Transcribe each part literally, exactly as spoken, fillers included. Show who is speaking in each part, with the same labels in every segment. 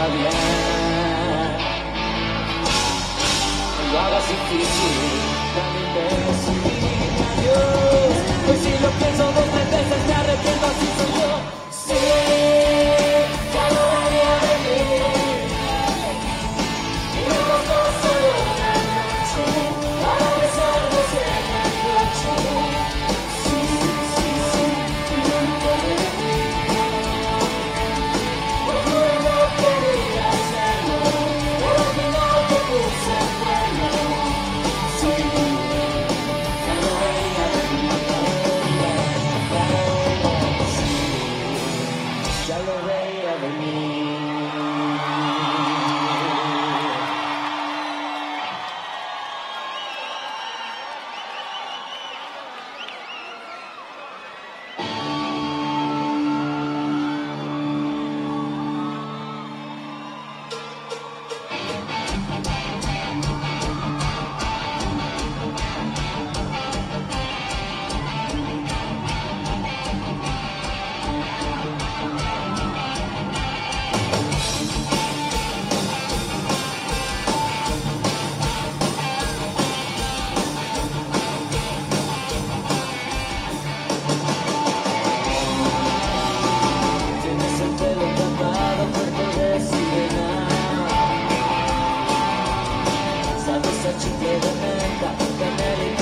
Speaker 1: hablar. No lo hagas difícil, tan imbécil. Adiós. Pues si lo pienso dos veces me arrepiento, así soy yo. Sí, ya lo debería venir. Y los dos solo una noche, para besarnos en la noche. Sí, sí, sí, sí, yo no puedo venir. Por favor no quería hacerlo, pero al final te puse bueno. Sí, ya lo veía venir. Ya lo veía venir. Tienes el pelo encantado, cuerpo de sirena. Sabes a chicle de menta, canela y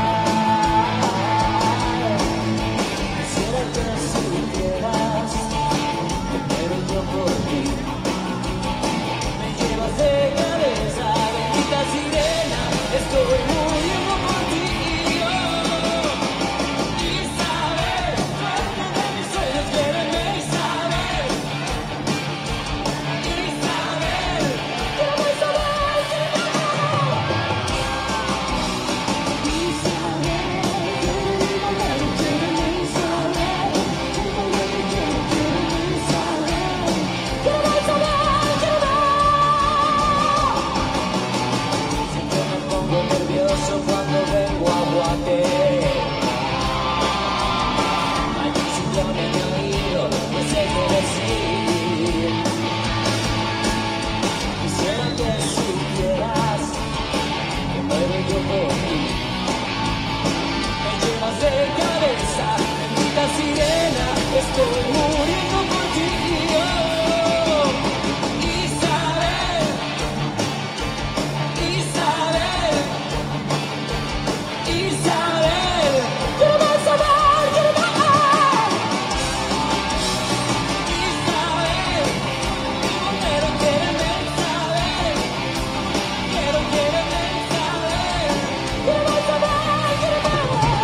Speaker 1: coral. Quisiera que supieras que muero yo por ti. Me llevas de cabeza, bendita sirena. Estoy muriendo por ti. Isabel, dueña de mis sueños, quiéreme, Isabel. Isabel, quiero Isabel, quiero. Siempre me pongo nervioso cuando vengo a Guate. Hay un ciclón en mi oído, no sé qué decir. Quisiera que supieras que muero yo por ti. Me llevas de cabeza, bendita sirena, estoy muriendo por ti. Oh, Isabel, Isabel, Isabel, quiero más saber, quiero más. Isabel, quiero, quiéreme, Isabel, quiero, quiéreme, Isabel, quiero más saber, quiero más.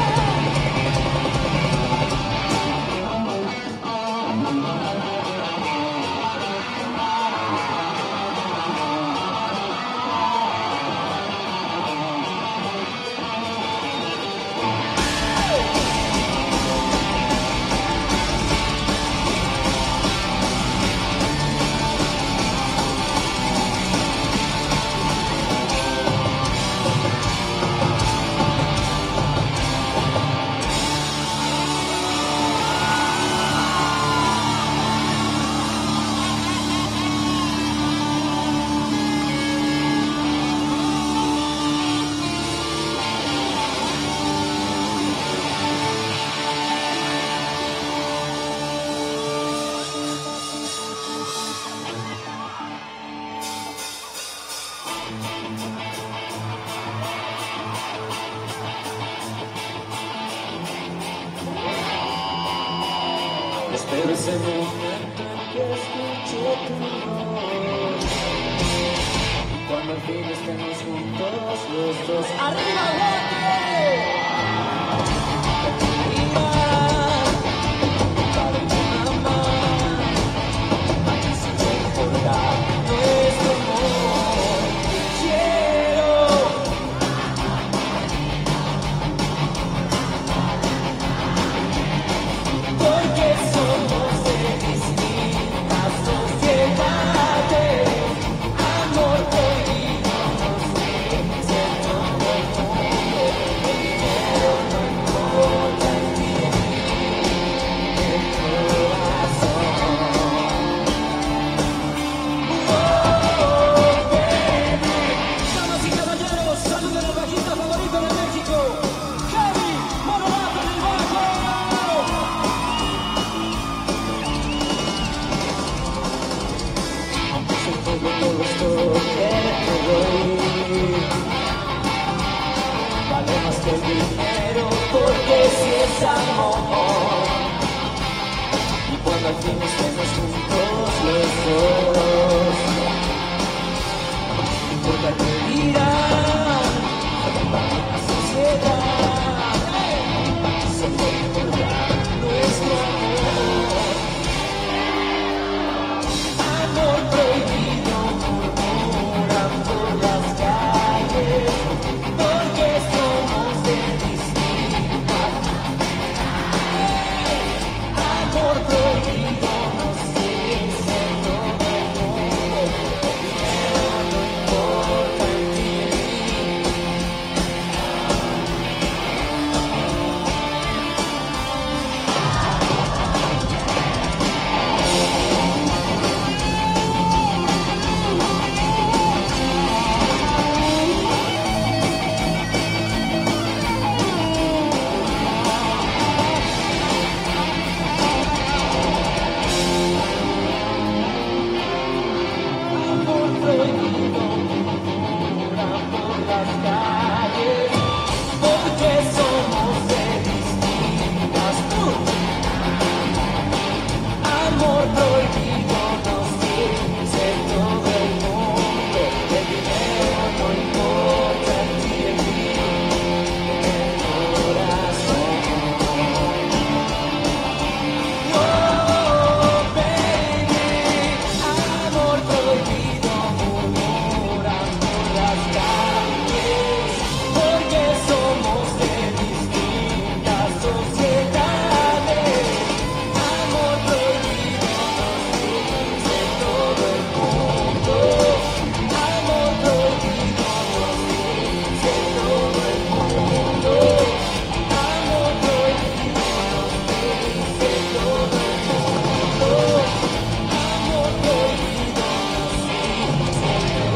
Speaker 1: Espero ese momento en que escuche tu voz. Y cuando al fin estemos juntos los dos. ¡Arriba, Guate! Arriba, para tu mamá. Aquí sin importar nuestro amor. Quiero porque somos de distintas sociedades. Amor prohibido nos une, todo el mundo. Vale más que el dinero, porque si es amor. Y cuando al fin estemos juntos los dos, no importa qué dirán la sociedad, solo importa nuestro amor. Amor prohibido murmuran por las calles, porque somos de distintas. Amor prohibido nos dice todo el mundo, el dinero no importa en ti. Amor prohibido murmura por las calles, porque somos de distintas. Amor prohibido nos dice todo el mundo, el dinero no importa en ti, en mí, en el corazón. Oh, baby, amor prohibido murmuran por las calles, porque somos de distintas sociedades. Amor prohibido nos dice todo el mundo. Amor prohibido nos dice todo el mundo. Amor prohibido nos dice todo el mundo. Amor prohibido nos dice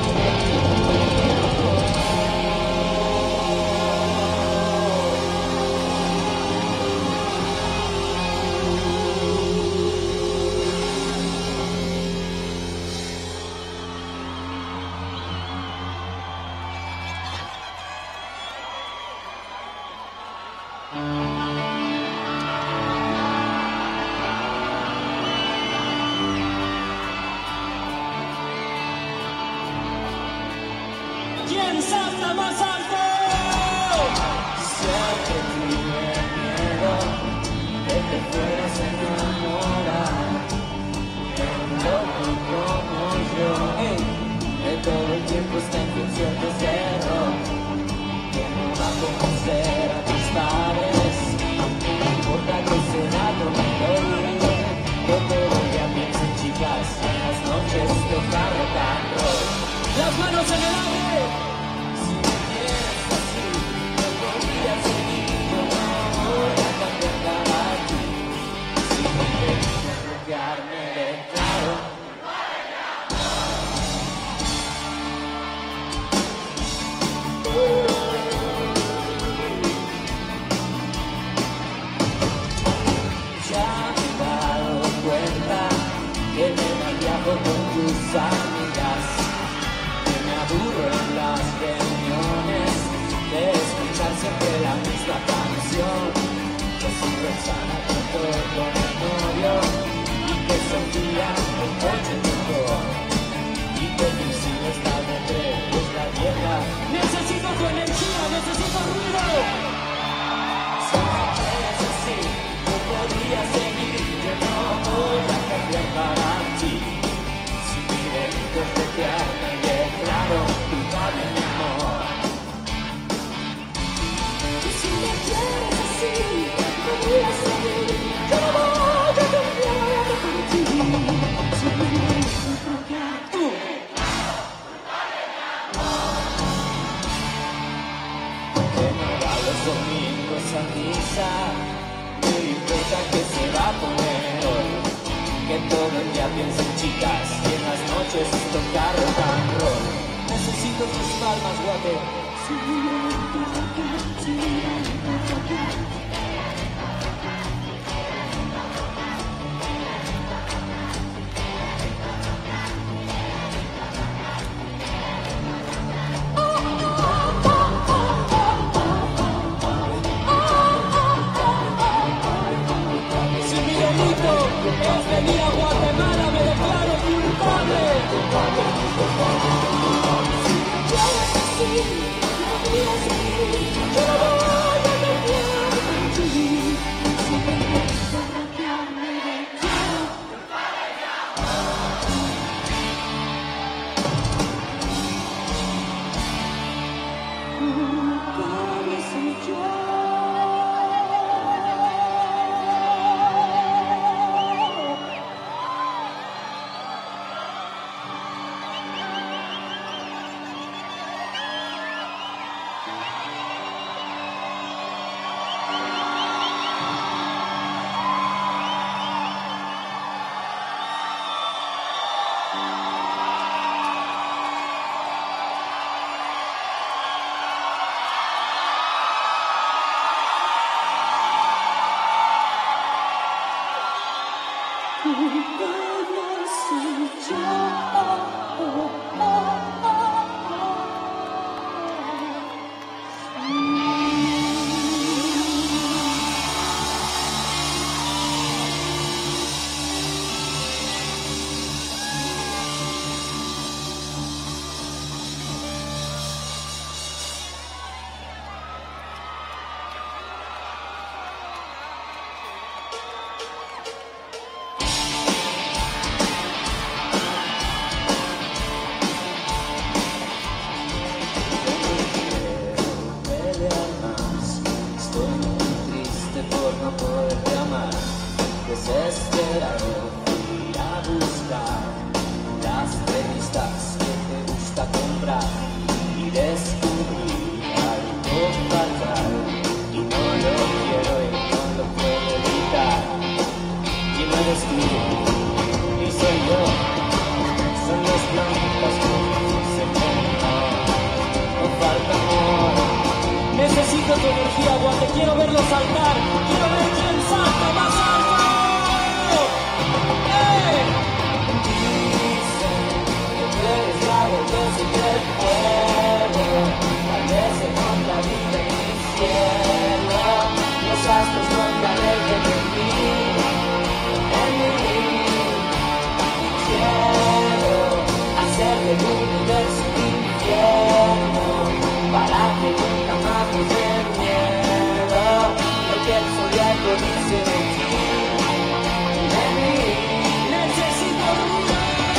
Speaker 1: ¿Quién salta más alto? Siempre tuve miedo de que fueras a enamorar de un loco como yo, que todo el tiempo está en conciertos de rock, que no va a conocer a tus padres, no importa que sea tu melodía, que todo el día piensen chicas en las noches tocar rock and roll. Las manos en el aire. Si me quieres así, no podría seguir. Yo no voy a cambiar para ti. Si me quieres bloquear, me declaro. Ya me he dado cuenta que me malviajo con tus amigas, que me aburro en las reuniones de escuchar siempre la misma canción, que siempre sana tanto con el novio y que Sofía el coche tocó y que Lucía está de tres, es la vieja. Necesito tu energía, necesito ruido. Si me quieres así, no podría seguir, yo no voy a cambiar para ti. Si mi delito es bloquearme, declaro culpable, mi amor. Y si me quieres así, no podría seguir, yo no voy a cambiar para ti. Si mi delito es bloquear, tú. Que no va los domingos a misa, no importa que se va a poner hoy, que todo el día piensa en chicas y en las noches tocar rock and roll. Necesito tus palmas, guate. Si pueblo soy yo. Desesperado fui a buscar las revistas que te gusta comprar y descubrí algo fatal y no lo quiero y no lo puedo evitar. Y no eres tú, ni soy yo, son los blancos que dicen que no, no falta amor. Necesito tu energía, Guate, quiero verlo saltar, quiero ver quién salta más alto. Yo soy del fuego, tal vez en otra vida en mi cielo, los astros no te alejen de mí, en mí. Quiero hacer del universo un infierno, para que nunca más nos dé miedo, lo que el zodiaco dice de ti, de mí. Necesito ruido.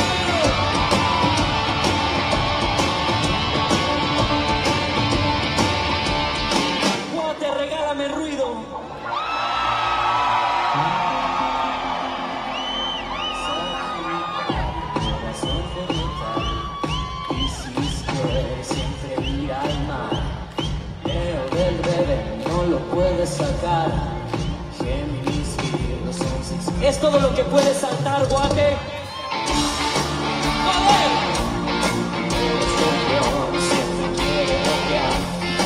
Speaker 1: Regálame ruido. Corazón de metal, crisis que siempre mira al mar. Leo del bebé, no lo puedes sacar. Géminis, Virgo, son seis. Es todo lo que puedes saltar, Guate. ¡Joder! El escorpión siempre quiere bloquear.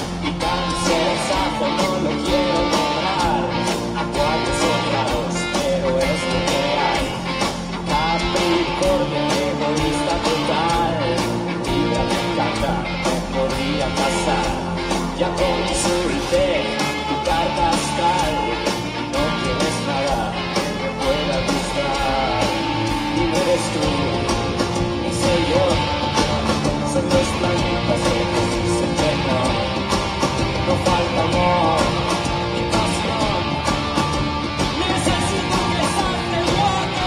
Speaker 1: No lo quiero nombrar, Acuario cerrados, pero es lo que hay. Capricornio, egoísta total, Libra me encanta, me podría pasar. Ya consulté tu carta astral, no tienes nada que me pueda gustar. Y no eres tú, ni soy yo, son los planetas que te dicen que no. No falta amor ni pasión. Necesito que salte el guate.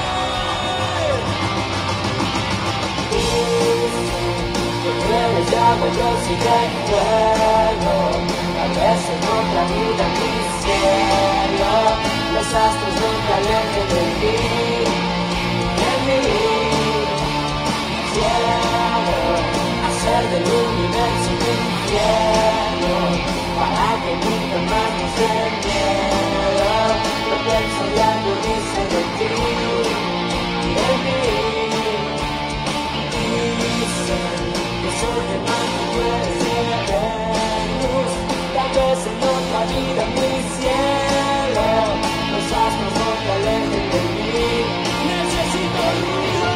Speaker 1: Que tú eres llama, yo soy de fuego. Tal vez en otra vida mi cielo, los astros no te alejen de mí, de mí. Quiero hacer del universo un infierno, para que nunca más nos dé miedo, lo que el zodiaco dice de ti y de mí. Dicen que soy de mar y tú eres de Venus, tal vez en otra vida mi cielo, los astros no te alejen de mí. Necesito ruido.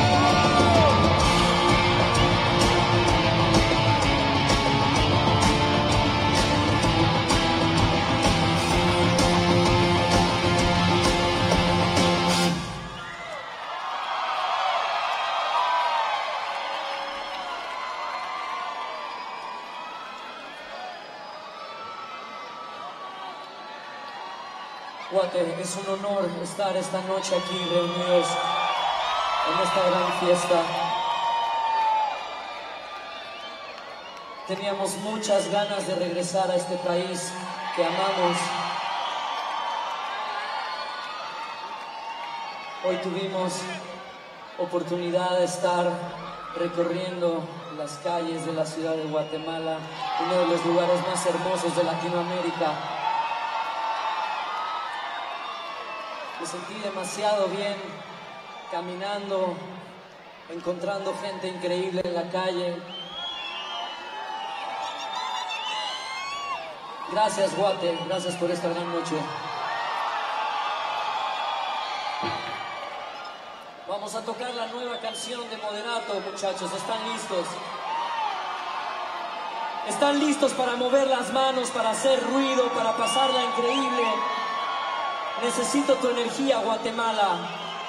Speaker 1: Guate, es un honor estar esta noche aquí reunidos en esta gran fiesta. Teníamos muchas ganas de regresar a este país que amamos. Hoy tuvimos oportunidad de estar recorriendo las calles de la ciudad de Guatemala, uno de los lugares más hermosos de Latinoamérica. Me sentí demasiado bien caminando, encontrando gente increíble en la calle. Gracias, Guate, gracias por esta gran noche. Vamos a tocar la nueva canción de Moderato, muchachos. ¿Están listos? ¿Están listos para mover las manos, para hacer ruido, para pasarla increíble? Necesito tu energía, Guatemala.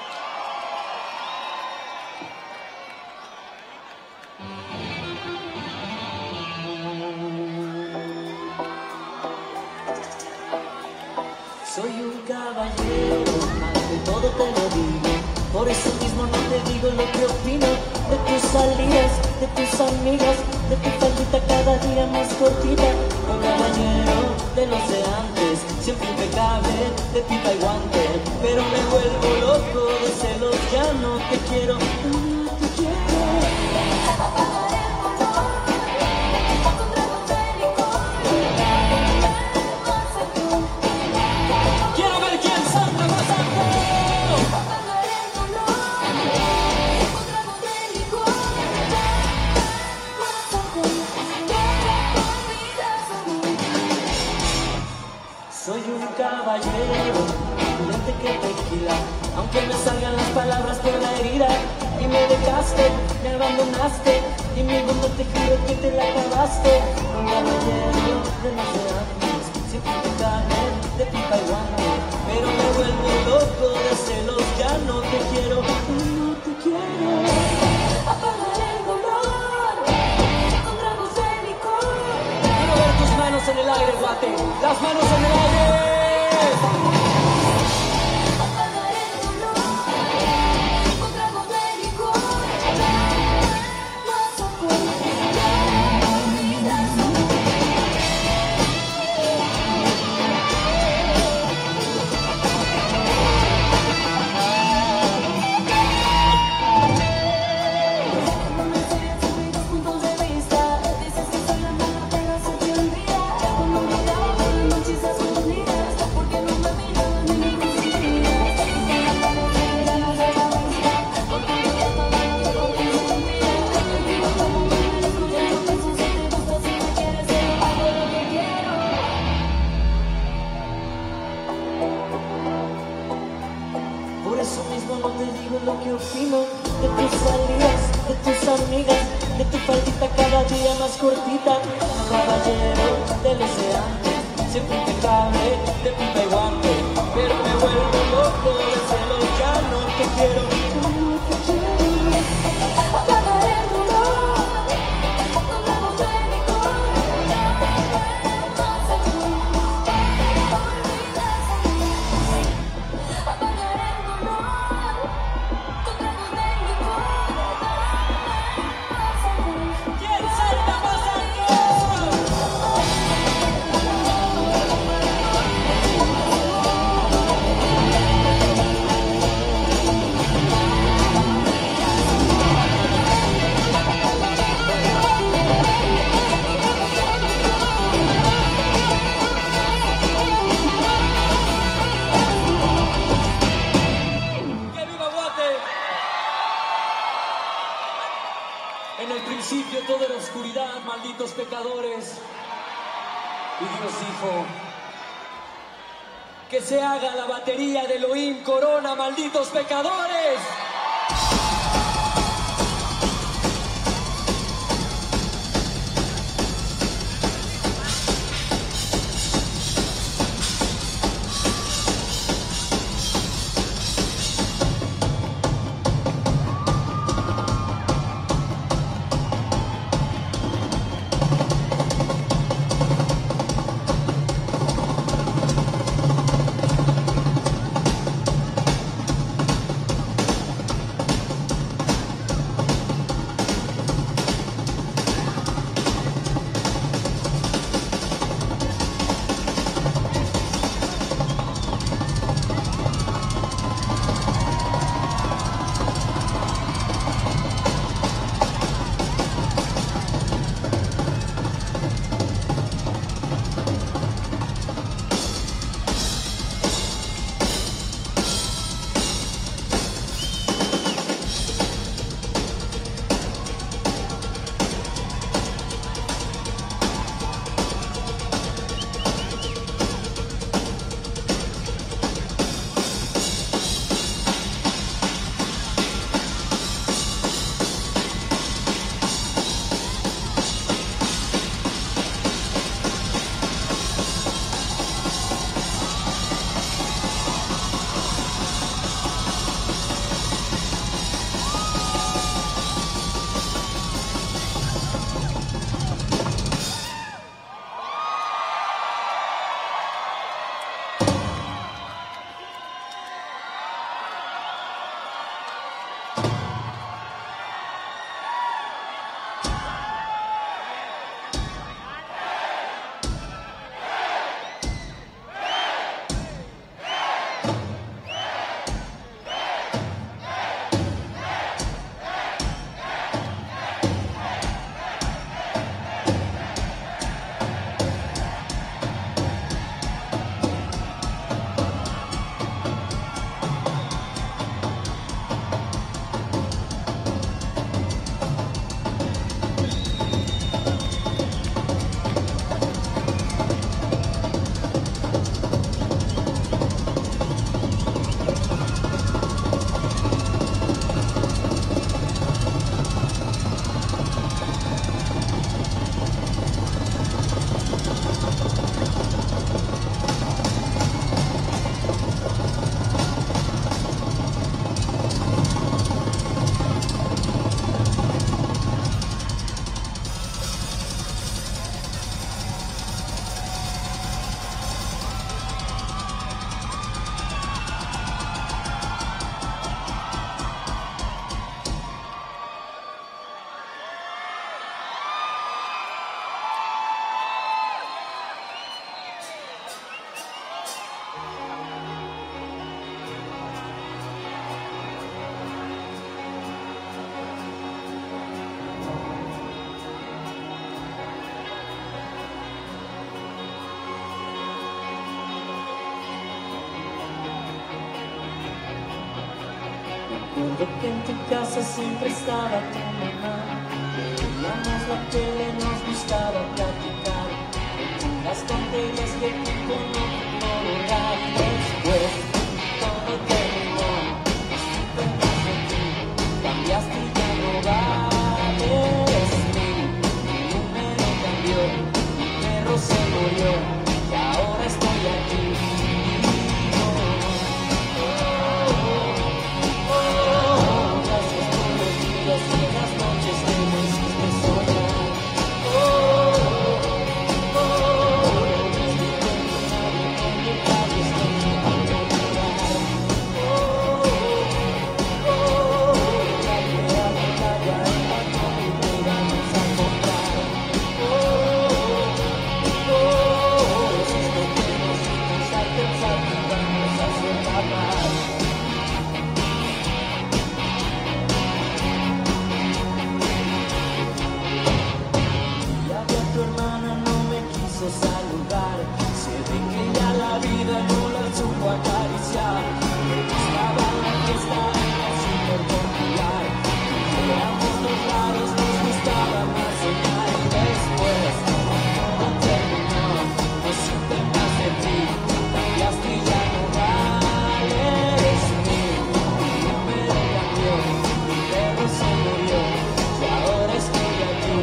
Speaker 1: Soy un caballero, ante todo te lo digo. Por eso mismo no te digo lo que opino de tus salidas, de tus amigas, de tu faldita cada día más cortita. Un caballero de los de antes, siempre impecable, de pipa y guante. Pero me vuelvo loco de celos, ya no te quiero, no te quiero. Soy un caballero, lente que tequila, aunque me salgan las palabras por la herida. Y me dejaste, me abandonaste, y mi mundo te juro que te la acabaste. Un caballero de más de años, siempre te cae de pipa y guante. Pero me vuelvo loco de celos, ya no te quiero, no te quiero. Apagar el dolor, encontramos el licor. Quiero ver tus manos en el aire, guate, las manos en el aire. Por eso mismo no te digo lo que opino de tus salidas, de tus amigas, de tu faldita cada día más cortita. Caballero de los de antes, siempre impecable, de pipa y guante. Pero me vuelvo loco de celos, ya no te quiero, no te quiero. Apagar el dolor, encontramos el licor. En el principio todo era oscuridad, malditos pecadores. Y Dios dijo, que se haga la batería de Elohim Corona, malditos pecadores. Recuerdo que en tu casa siempre estaba tu mamá. Veíamos la tele, nos gustaba platicar las tonterías que el tiempo no pudo borrar. Después todo terminó, no supe más de ti, cambiaste y ya no vales mí. Mi número cambió, mi perro se murió y ahora estoy aquí. Saludar, se ve que ya la vida no la supo acariciar. Estaba en la fiesta, era súper popular. Éramos los raros, nos gustaba más soñar. Y después todo terminó, no supe más de ti, cambiaste y ya no vales mí. Mi número cambió, mi perro se murió y ahora estoy aquí.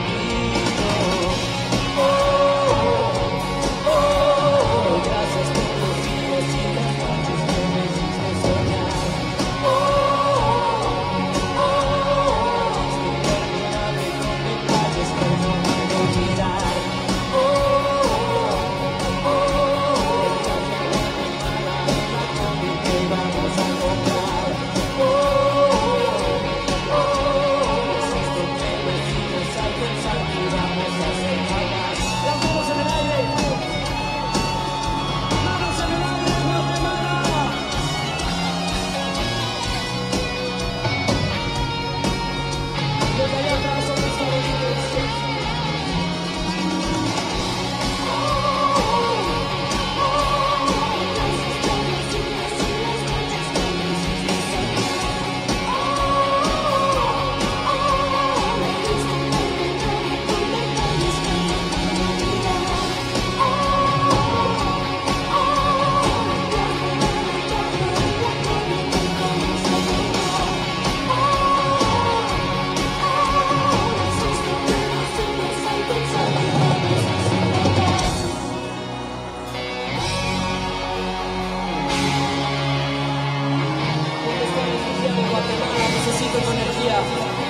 Speaker 1: Necesito tu energía.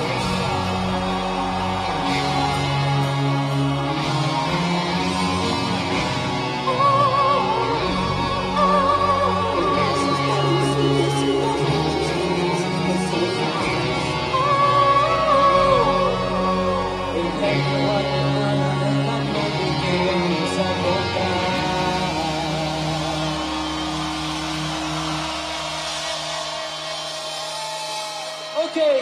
Speaker 1: Okay.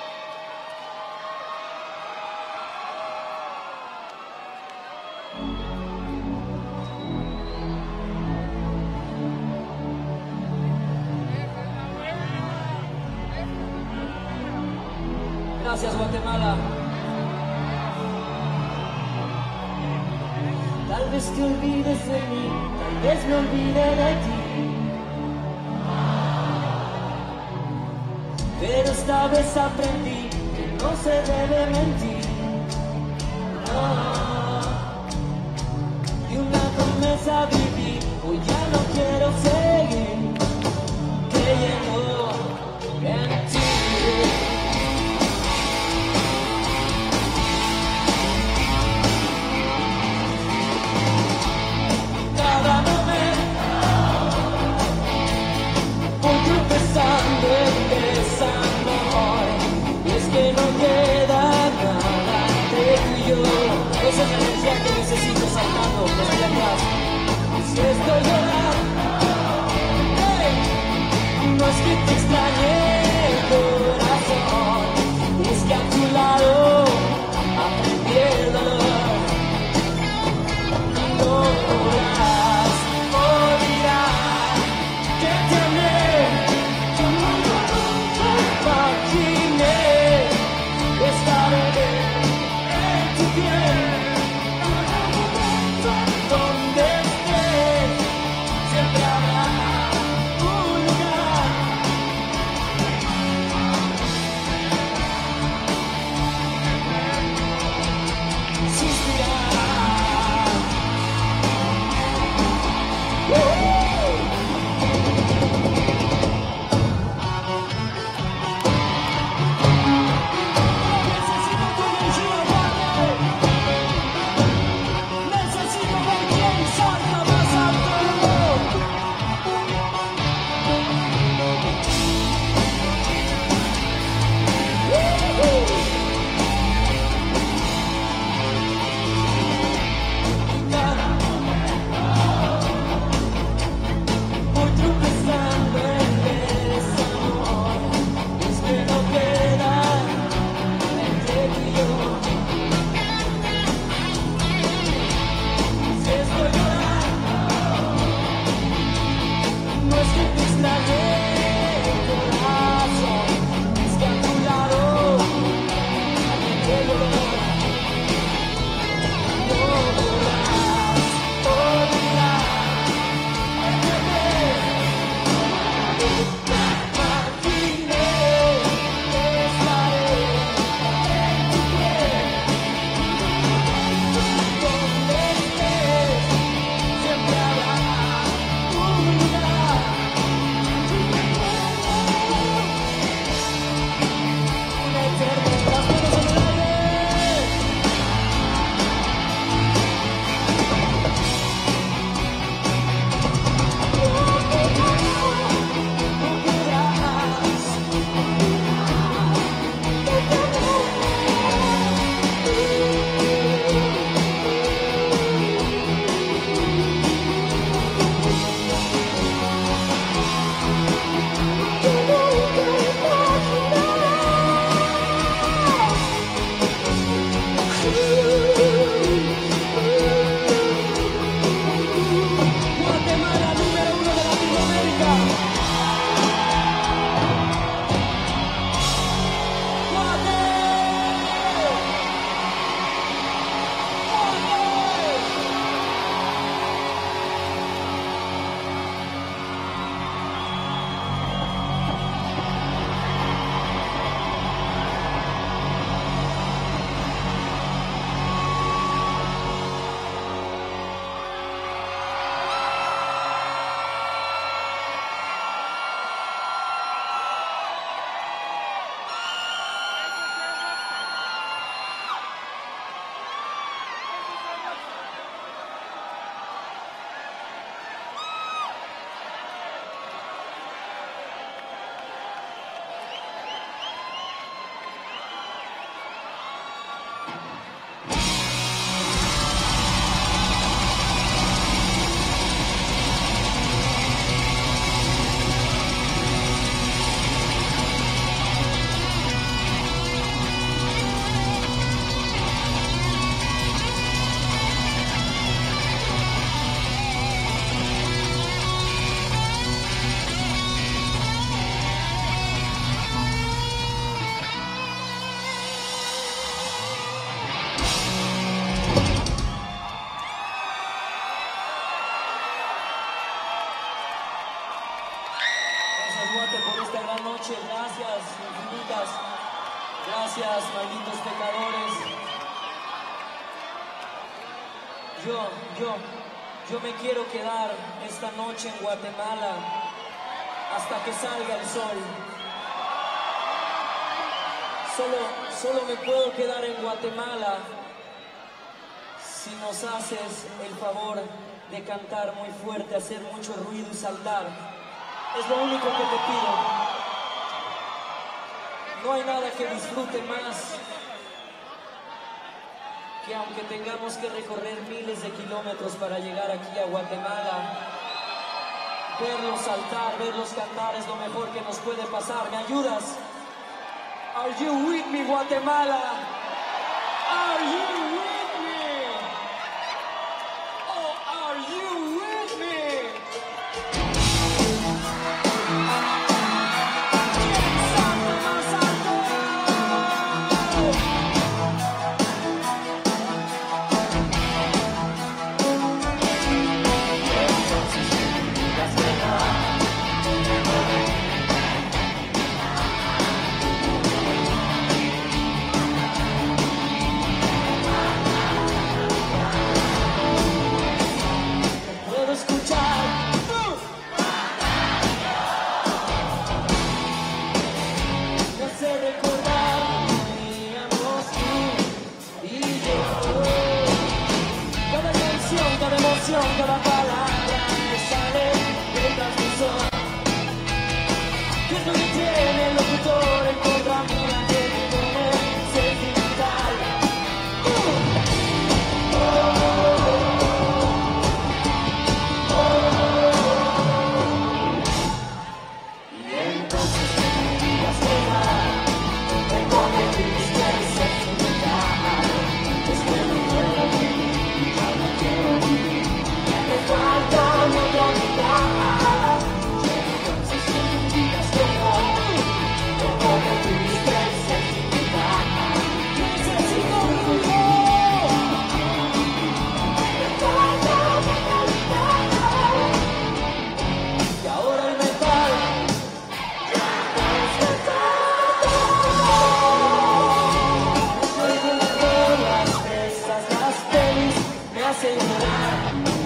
Speaker 1: Gracias, Guatemala. Tal vez te olvides de mí, tal vez me olvide de ti, pero esta vez aprendí que no se debe mentir. No. Y una promesa viví, hoy ya no quiero seguir creyendo en ti. Cada momento voy empezando, empezando hoy. Y es que no queda nada de tú y yo. Esa es la energía que necesito saltando desde atrás. gracias infinitas. Gracias, malditos pecadores. Yo, yo, yo me quiero quedar esta noche en Guatemala hasta que salga el sol. Solo, solo me puedo quedar en Guatemala si nos haces el favor de cantar muy fuerte, hacer mucho ruido y saltar. Es lo único que te pido. No hay nada que disfrute más que, aunque tengamos que recorrer miles de kilómetros para llegar aquí a Guatemala, verlos saltar, verlos cantar es lo mejor que nos puede pasar. ¿Me ayudas? Are you with me, Guatemala? Are you with me? Oh, are you with me? Cada palabra que sale del transmisor, que es lo que tiene el locutor en contra mía, que me pone sentimental. Uh. Oh, oh, oh. Y entonces que me digas que no, me pone triste y sentimental. Es que no quiero vivir, ya no quiero vivir. Falta mi otra mitad. Y entonces que me digas que no, me pone triste y sentimental. Necesito vivir. Me falta mi otra mitad. Y ahora el metal ya no es metal. Me suelto las drogas, pesas, las pelis me hacen llorar.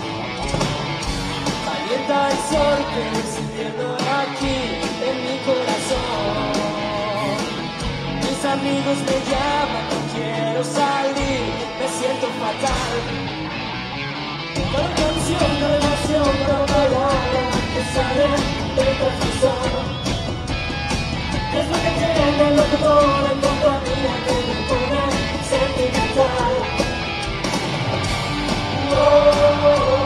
Speaker 1: Calienta el sol que sintiendo aquí en mi corazón. Mis amigos me llaman, no quiero salir, me siento fatal. Cada canción, cada emoción, cada palabra que sale del transmisor, es lo que tiene el locutor en contra mía, que me pone sentimental. Oh, oh, oh.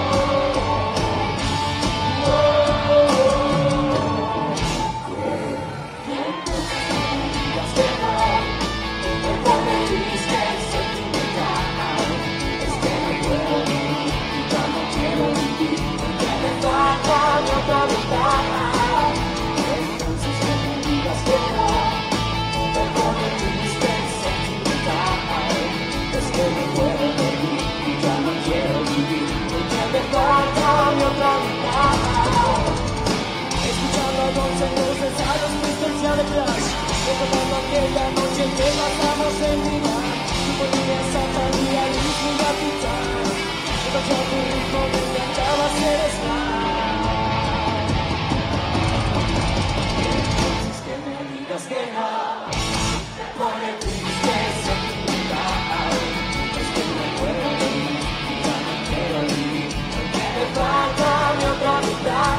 Speaker 1: Recordando aquella noche que pasamos en mi bar, tú ponías a Talía, Luis y a Titán. Yo tocaba tu ritmo, me encantaba ser star. Entonces que me digas que no, me pone triste sentimental. Es que no puedo vivir, ya no quiero vivir, porque me falta mi otra mitad.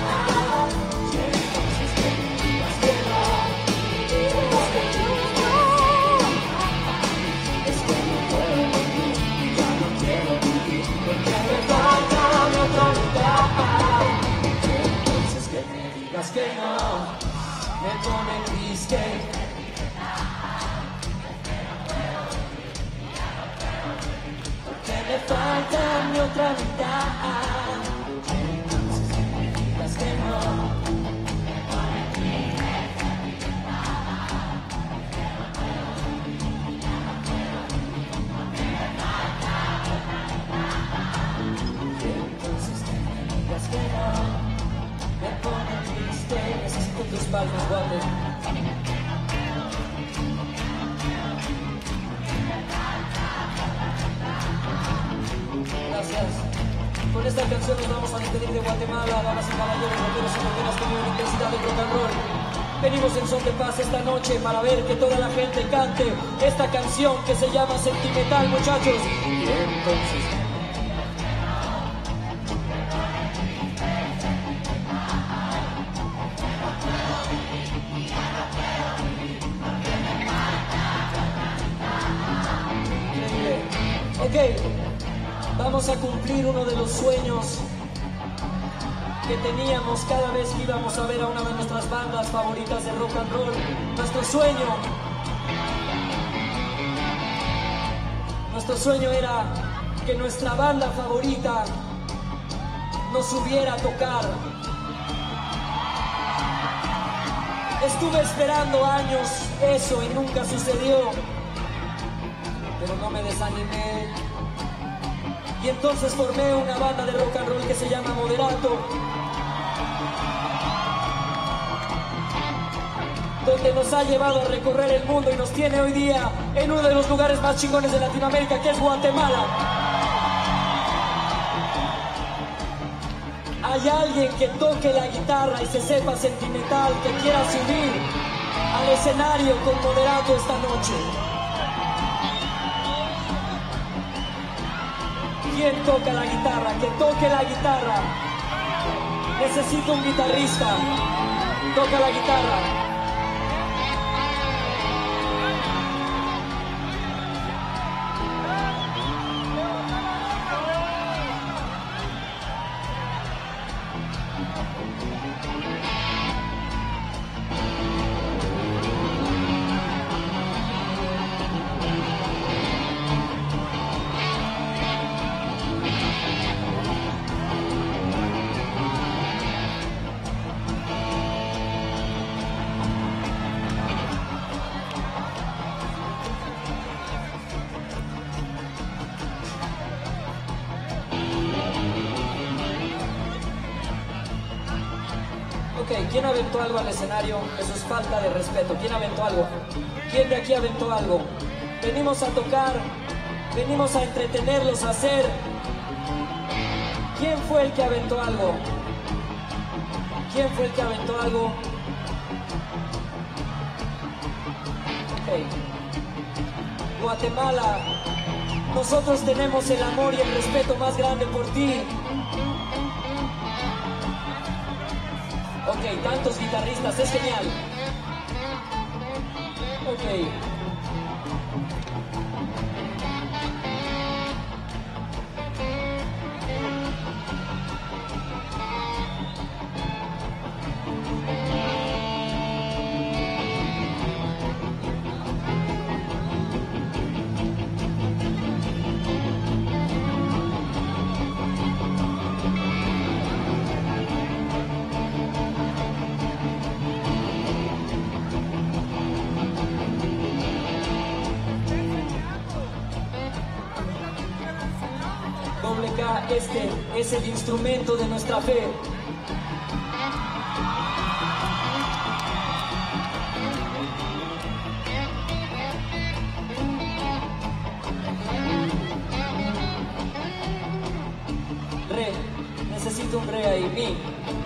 Speaker 1: Que no, me pone triste. Porque me falta mi otra mitad. Entonces que me digas que no, me pone triste. Entonces que me digas que no, me pone triste. Necesito tus palmas, guate. Con esta canción nos vamos a despedir de Guatemala, damas y caballeros, rockeros y rockeras que viven la intensidad del rock and roll. Venimos en son de paz esta noche para ver que toda la gente cante esta canción que se llama Sentimental, muchachos. Y entonces... Ok, vamos a cumplir uno de los sueños que teníamos cada vez que íbamos a ver a una de nuestras bandas favoritas de rock and roll. Nuestro sueño, nuestro sueño era que nuestra banda favorita nos subiera a tocar. Estuve esperando años eso y nunca sucedió. Pero no me desanimé y entonces formé una banda de rock and roll que se llama Moderato, donde nos ha llevado a recorrer el mundo y nos tiene hoy día en uno de los lugares más chingones de Latinoamérica, que es Guatemala. Hay alguien que toque la guitarra y se sepa sentimental, que quiera subir al escenario con Moderato esta noche. ¿Quién toca la guitarra? Que toque la guitarra. Necesito un guitarrista. Toca la guitarra. Ok, ¿quién aventó algo al escenario? Eso es falta de respeto. ¿Quién aventó algo? ¿Quién de aquí aventó algo? Venimos a tocar, venimos a entretenerlos, a hacer. ¿Quién fue el que aventó algo? ¿Quién fue el que aventó algo? Ok. Guatemala, nosotros tenemos el amor y el respeto más grande por ti. Ok, tantos guitarristas, es genial. Ok. Este es el instrumento de nuestra fe. Re, necesito un re ahí, mi.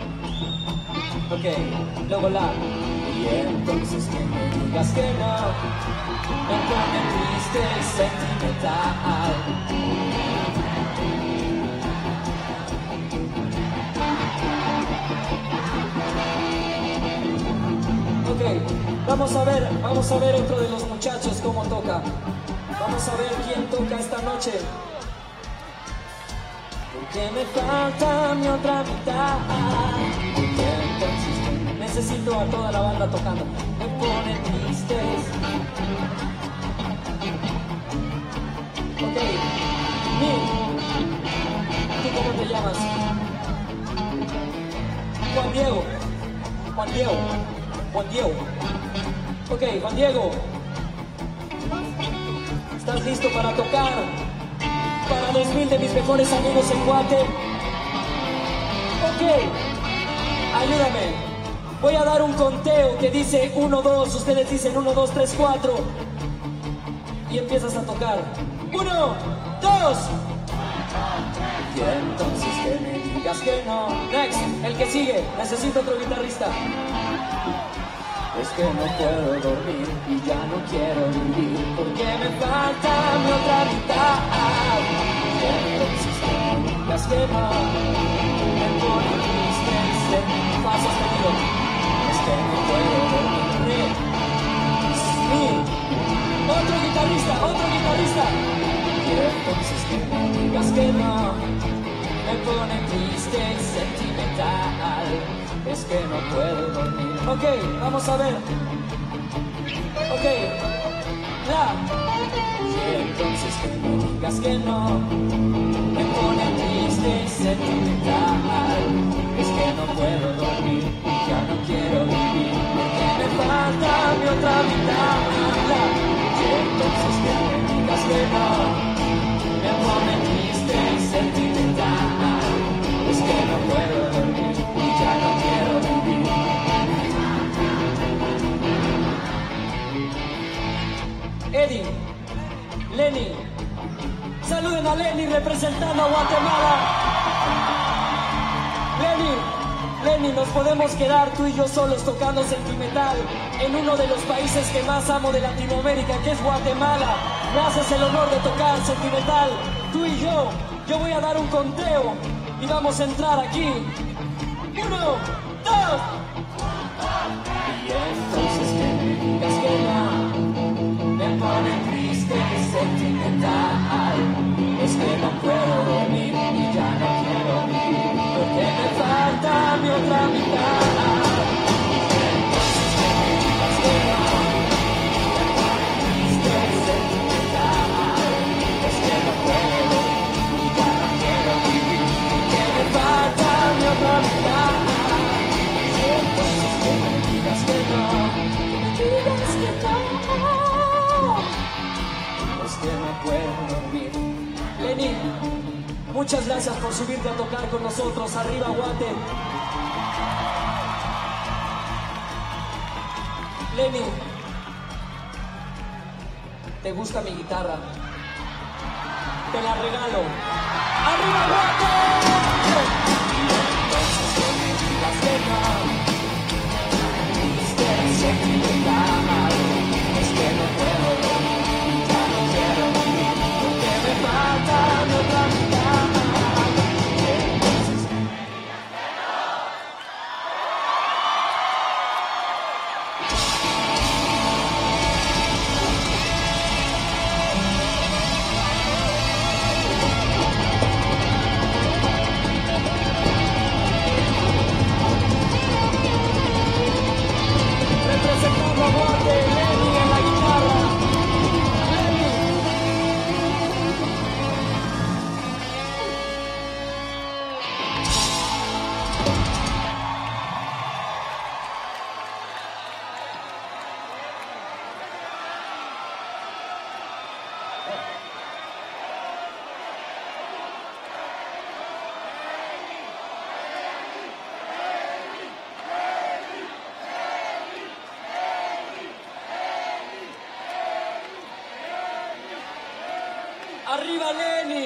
Speaker 1: Ok, luego la. Y entonces que me digas que no, me pone triste y sentimental. Ok, vamos a ver, vamos a ver otro de los muchachos cómo toca. Vamos a ver quién toca esta noche. Porque me falta mi otra mitad. Entonces necesito a toda la banda tocando. Me pone triste. Ok, Mi, ¿tú cómo te llamas? Juan Diego. Juan Diego. Juan Diego. Ok, Juan Diego. ¿Estás listo para tocar para dos mil de mis mejores amigos en Guate? Ok, ayúdame. Voy a dar un conteo que dice uno, dos. Ustedes dicen uno, dos, tres, cuatro. Y empiezas a tocar. uno, dos. Y entonces que me digas que no. Next, el que sigue, necesito otro guitarrista. Es que no puedo dormir y ya no quiero vivir porque me falta mi otra mitad. Y entonces que me digas que no. Me pone triste ese paso sostenido. Es que no puedo dormir. Sí. Otro guitarrista, otro guitarrista. Y entonces que me digas que no. Me pone triste y sentimental. Es que no puedo dormir. Ok, vamos a ver. Ok, la. Y entonces que me digas que no. Me pone triste y sentimental. Es que no puedo dormir y ya no quiero vivir porque me falta mi otra mitad. Y entonces que me digas que no. Me pone triste y sentimental. Es que no puedo dormir y ya no quiero vivir. Eddie, Lenny, saluden a Lenny representando a Guatemala. Lenny, Lenny, nos podemos quedar tú y yo solos tocando Sentimental en uno de los países que más amo de Latinoamérica, que es Guatemala. Me haces el honor de tocar Sentimental, tú y yo. Yo voy a dar un conteo y vamos a entrar aquí. Uno, dos. Y entonces que me digas que no. Me pone triste y sentimental. Es que no puedo dormir y ya no quiero vivir porque me falta mi otra mitad. Y entonces que me digas que no. Me pone triste y sentimental. Es que no puedo dormir y ya no quiero vivir porque me falta mi otra mitad. Y entonces que me digas que no. Que me digas que no. Que no puedo dormir. Lenny, muchas gracias por subirte a tocar con nosotros. Arriba, Guate. Lenny, ¿te gusta mi guitarra? Te la regalo. ¡Arriba, Guate! Y entonces que me digas que no. Es que es sentimental. Es que no puedo dormir. Me falta mi otra mitad. Entonces que me digas que no. Representando a Guate, Lenny en la guitarra. Lenny. ¡Arriba, Lenny!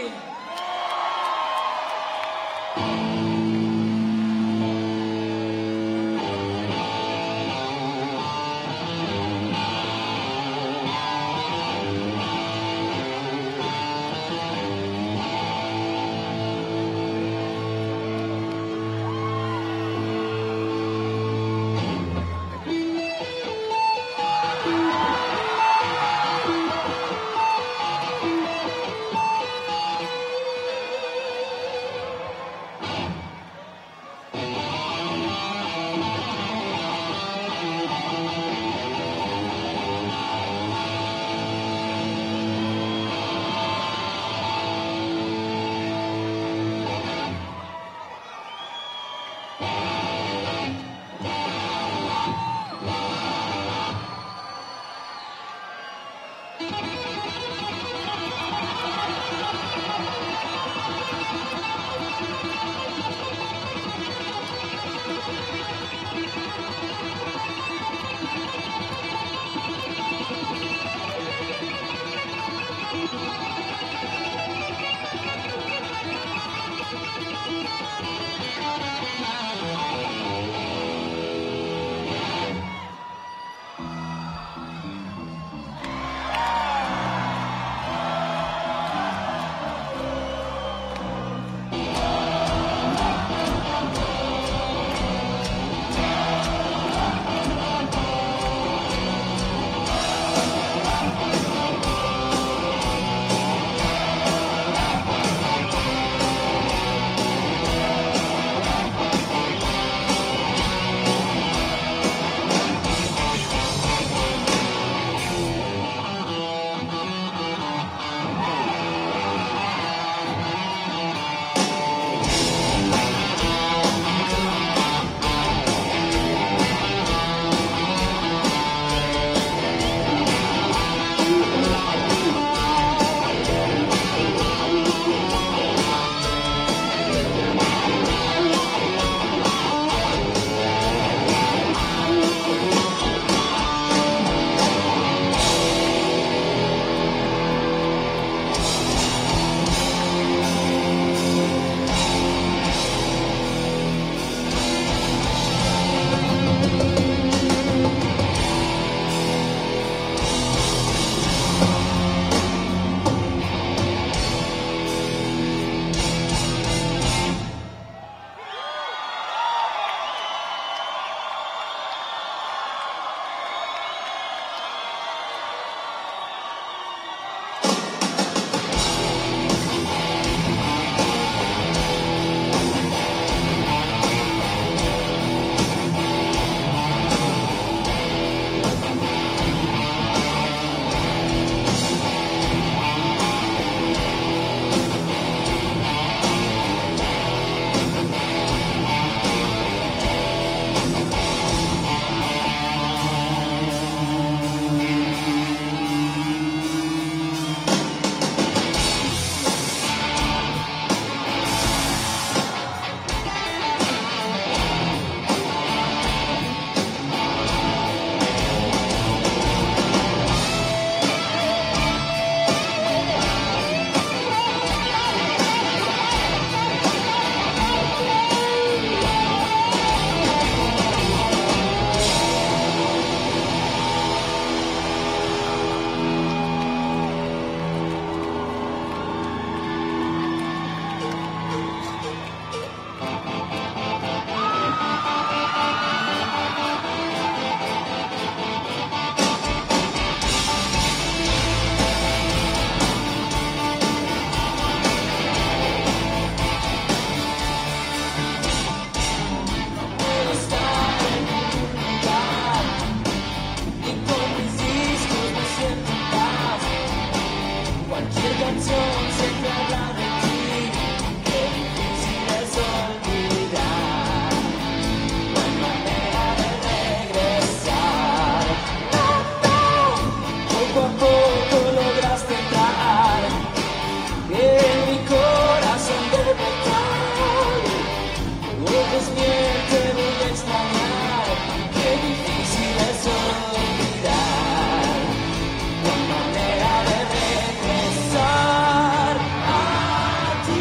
Speaker 1: poco a poco lograste entrar en mi corazón de metal. Ojos miel, te voy a extrañar, qué difícil es olvidar la manera de regresar a ti.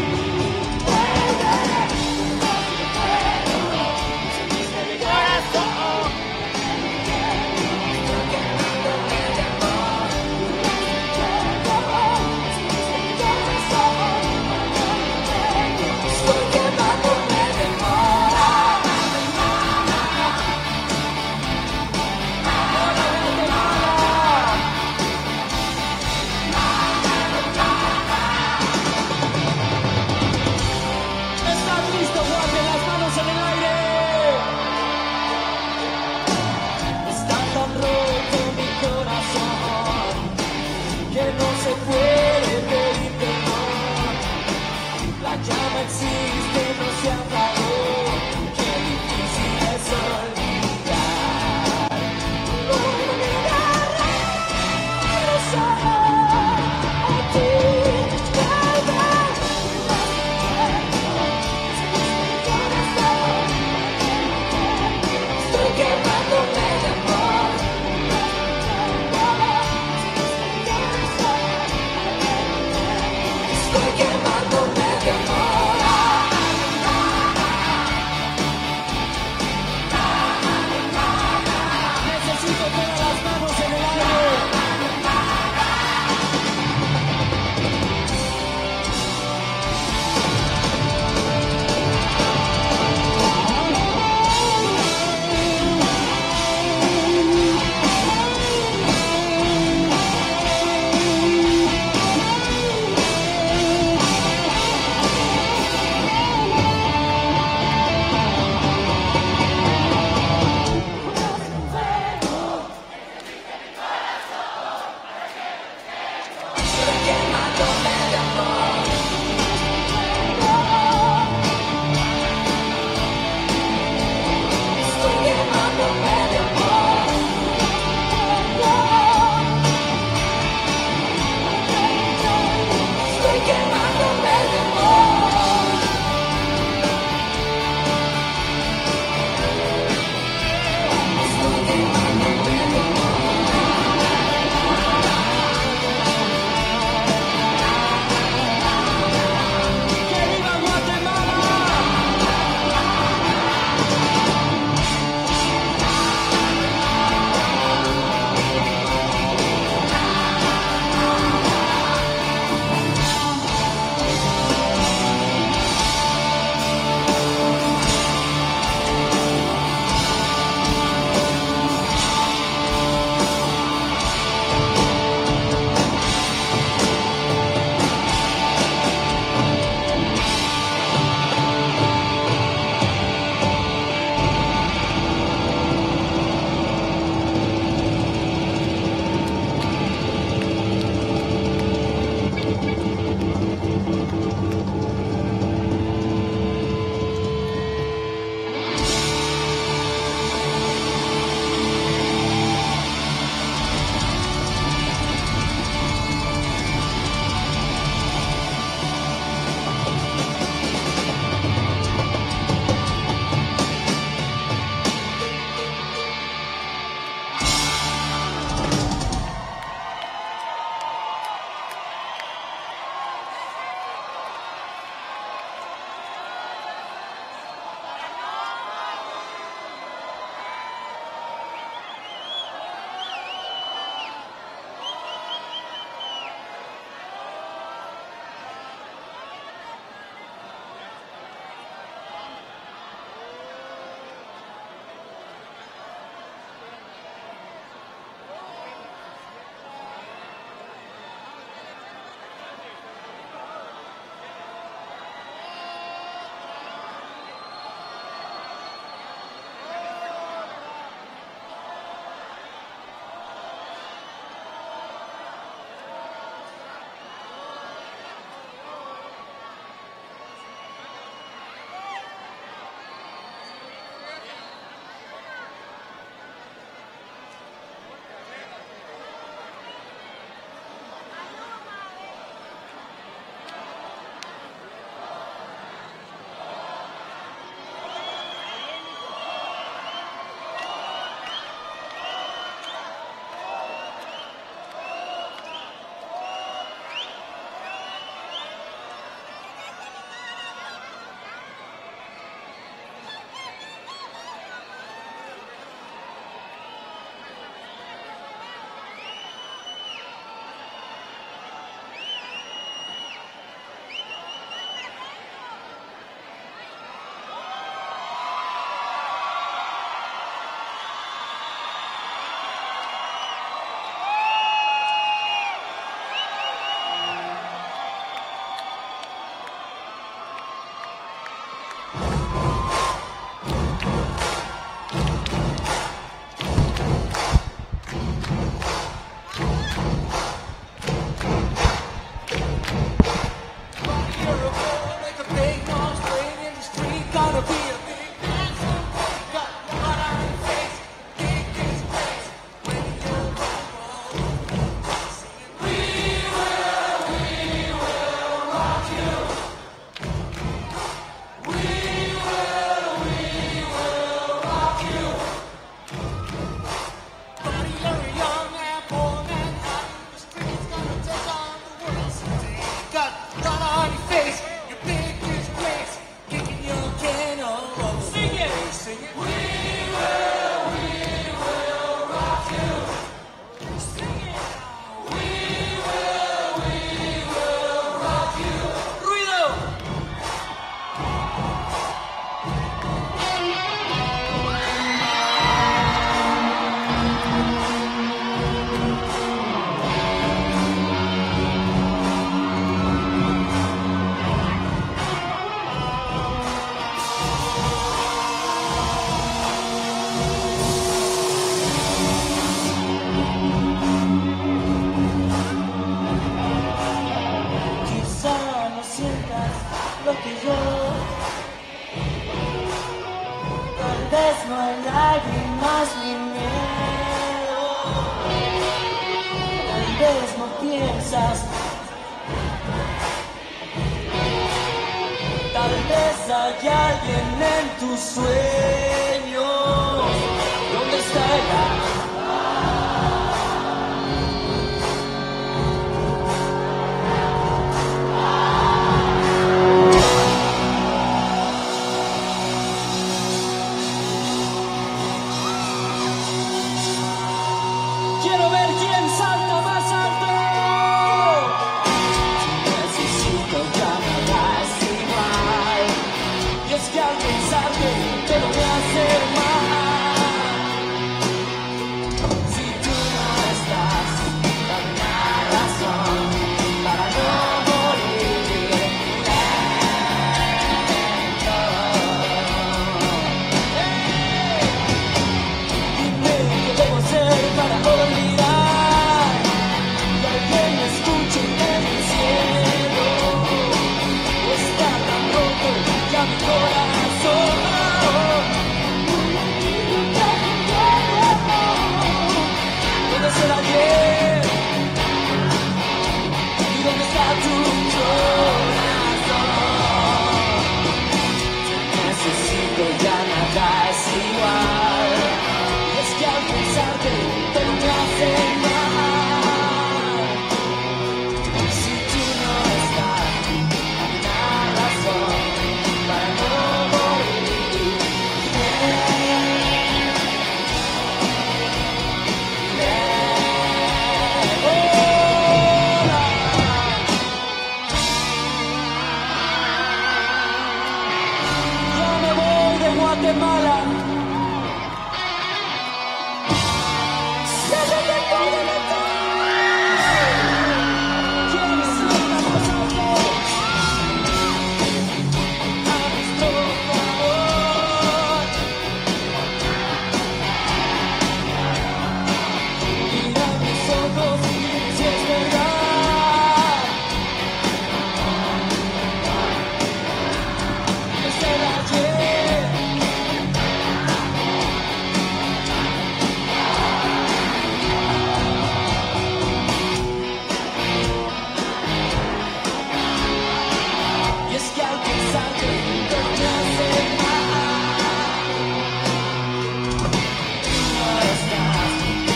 Speaker 1: Sentiste mi corazón. vez no piensas. Tal vez hay alguien en tus sueños. ¿Dónde está ella? Quiero ver quién salta más alto. Necesito llamadas igual. Y es que al pensarte todo me hace mal. Si tú no estás, dame una razón para no morir lento. ¡Hey! Dime qué debo hacer para olvidar. Que alguien me escuche en el cielo. Está tan roto ya mi corazón. ¿Dónde se la ayer? ¿Y dónde está tu corazón? Necesito, ya nada es igual. Y es que al pensarte todo me hace mal. Si tú no estás, dame una razón para no morir. Yo me voy de Guatemala. Y es que al pensarte todo me hace mal. No estás.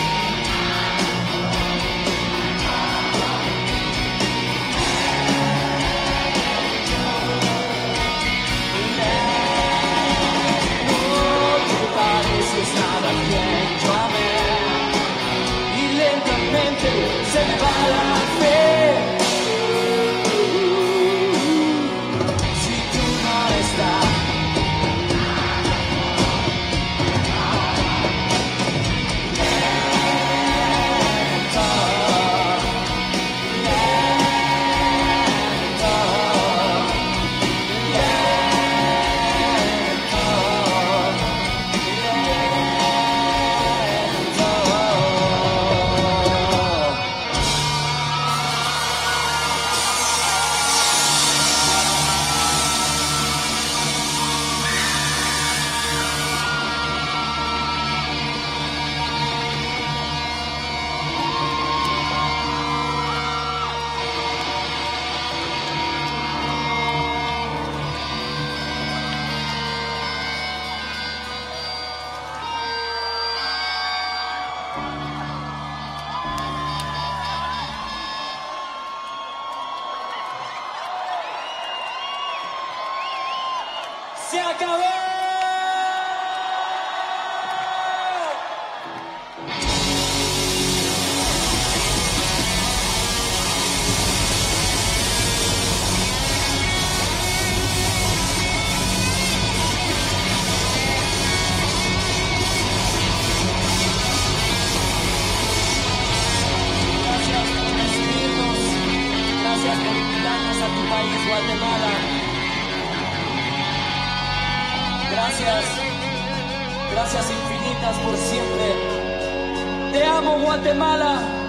Speaker 1: No te pareces nada quien yo amé. Y lentamente se me va la fe. Si tú no estás, lento, se acabó. Gracias por recibirnos. Gracias por invitarnos a tu país, Guatemala. Gracias, gracias infinitas por siempre. Te amo, Guatemala.